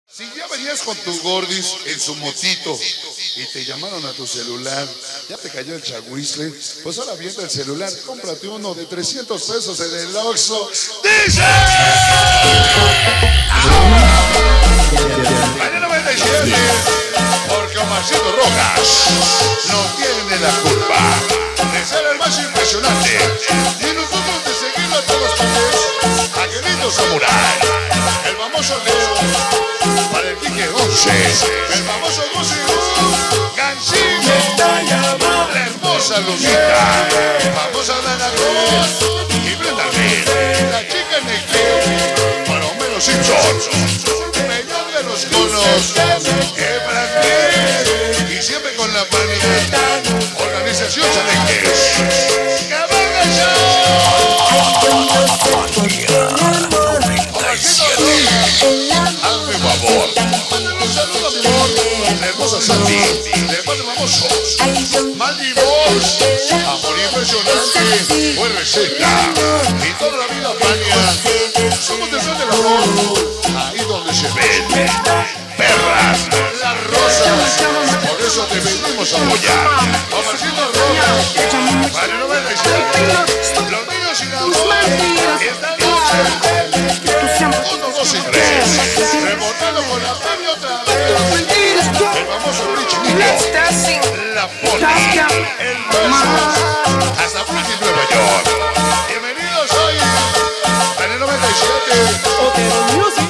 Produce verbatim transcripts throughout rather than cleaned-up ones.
Si ya venías con tu gordis en su motito y te llamaron a tu celular, ya te cayó el chagüisle, pues ahora viendo el celular, cómprate uno de trescientos pesos en el Oxxo. ¡Dice! Mañana noventa y siete, porque Omarcito Rojas no tiene la culpa de ser el más impresionante y nosotros de seguirlo a todos ustedes. Angelito Samurai, el famoso Leo, para el Quique once, el famoso Gusi, Gancín, la hermosa Lucita, famosa Dana Cruz y Brenda Lee, la chica Neque, para Homero Simpson, Peñón de los Conos, Efraín, y siempre con la panita, Organización Chaneques. ¡Que venga ya! Hazme favor, mándale un saludo a mi amor, la hermosa Sandy, le mando famosos, Maldivos, amor impresionante, fue receta, y toda la vida paña, somos detrás del amor, ahí donde se ven, perras, las rosas, por eso te venimos a apoyar, Omarcito Rojas, para noventa y siete, los niños sin amor, esta noche, uno, dos y tres, rebotando con la premia otra vez, el famoso Richie Niño, la Poli, el beso, hasta Brooklyn, Nueva York. Bienvenidos hoy a el noventa y siete,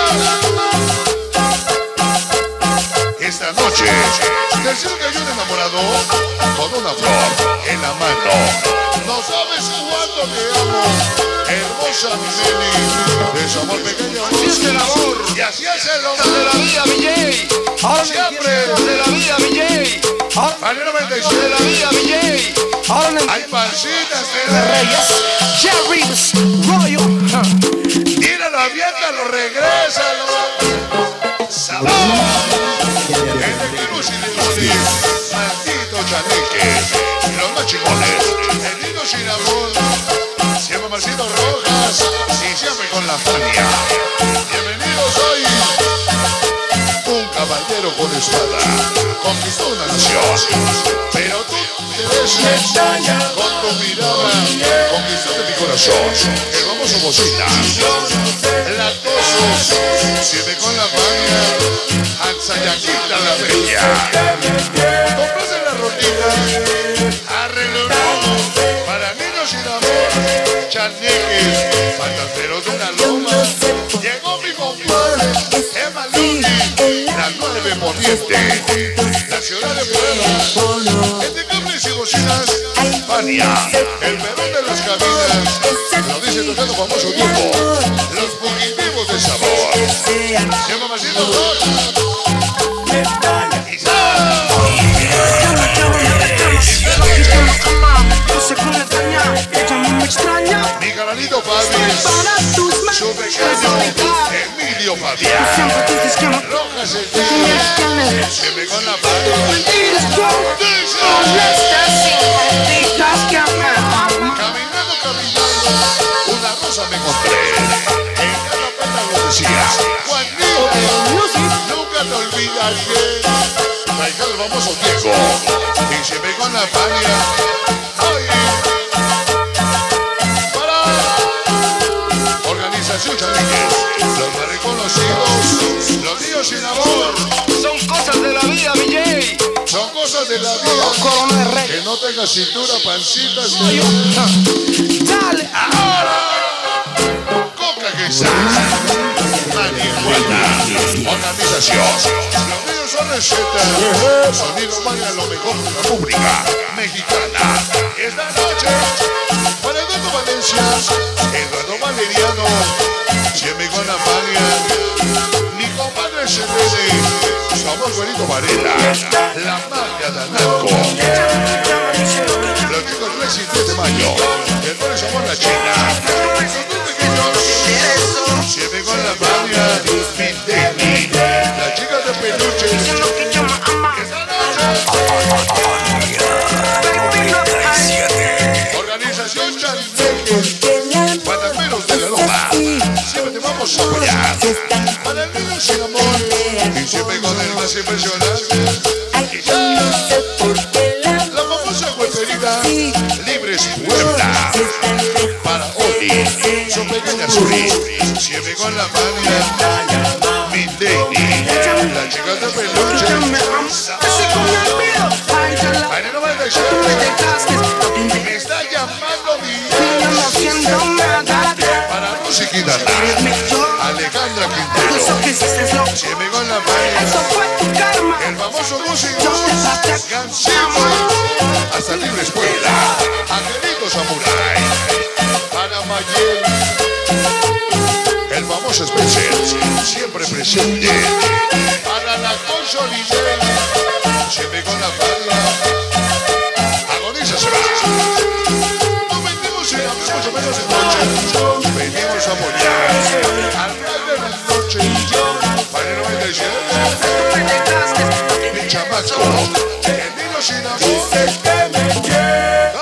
quizás esta noche, decir que hay un enamorado con una flor en la mano. No sabes cuánto te amo, hermosa mi Nelly, de su amor pequeño. Así es el amor, y así es el hombre de la vida, B J. Ahora siempre de la vida, B J. Para el noventa y De siete, la vida, B J. Ahora hay pancitas de Reyes, Jerry's, Royal. Tíralo, aviéntalo, regrésalo. Sabor. El de Cruz y Limones, maldito Chaneque, y los más chingones, el niño sin amor, siempre Marcito Rojas, y siempre con la Fania. Bienvenidos hoy, un caballero con espada, conquistó una nación, pero tú te ves con tu mirada, conquistaste mi corazón, el famoso Bocina, latosos, siempre con la Fania, Anzayaquita la bella, compraste la rotita, arreglo para niños sin amor, chaneques, fantaseros de una loma, llegó mi compadre, Emma Luni, la nueve poniente, la ciudad de Puebla, entre cables y bocinas, Fania, el perón de las cabinas, lo dice tocando famoso grupo, los fugitivos de sabor, se llama Marcito Rojas. Mi canalito Fabi, su pequeño Emilio Fabián, Rojas el día, se me con la mano, caminando, caminando, una rosa me encontré, en cada pata lo decía, Juanito, nunca te olvidaré, traiga el famoso Diego, y se me con la Fania, oye, Organización Chaneques, los más reconocidos, los niños sin amor, son cosas de la vida, B J. son cosas de la vida, que no tengas cintura, pancitas, Dale, ahora, Coca Quizás, Marihuana, Organización, los niños son recetas, sonido vale a lo mejor de la República Mexicana, esta noche, para Eduardo Valencia, Eduardo Valeriano, siempre con la Fania, mi compadre se vede, su amor Juanito Varela, la magia de Anaco, los chicos tres y tres de mayo, el cual es amor la China, son dos pequeños, siempre con la Fania, mi Demi, las chicas de peluches, esta noche, Organización Chaneques, Panameros de la Loma, siempre te vamos a apoyar, para el niño sin amor. Y siempre con el más impresionante. La famosa hueperita Libres Puebla. Para Oli, su pequeña Suri. Siempre con la mania. Mi lady, la chica de peluche. Ay, no me me está llamando mi para musiquita. Alejandra Quintero. Siempre con la mano. El famoso músico Gancito. Hasta Libres Puebla. Angelito Samurai. Ana Mayel. El famoso Spencer. Siempre presente. Para la consolidera. Siempre con la palma. Agoniza se va. Nos vendimos en la mucho menos en noche. Venimos a apoyar al rey de la noche. Para el noventa y siete. Mi chamaco. El niño sin amor.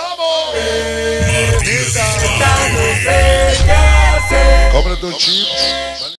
¡Vamos! Cómprate un chip.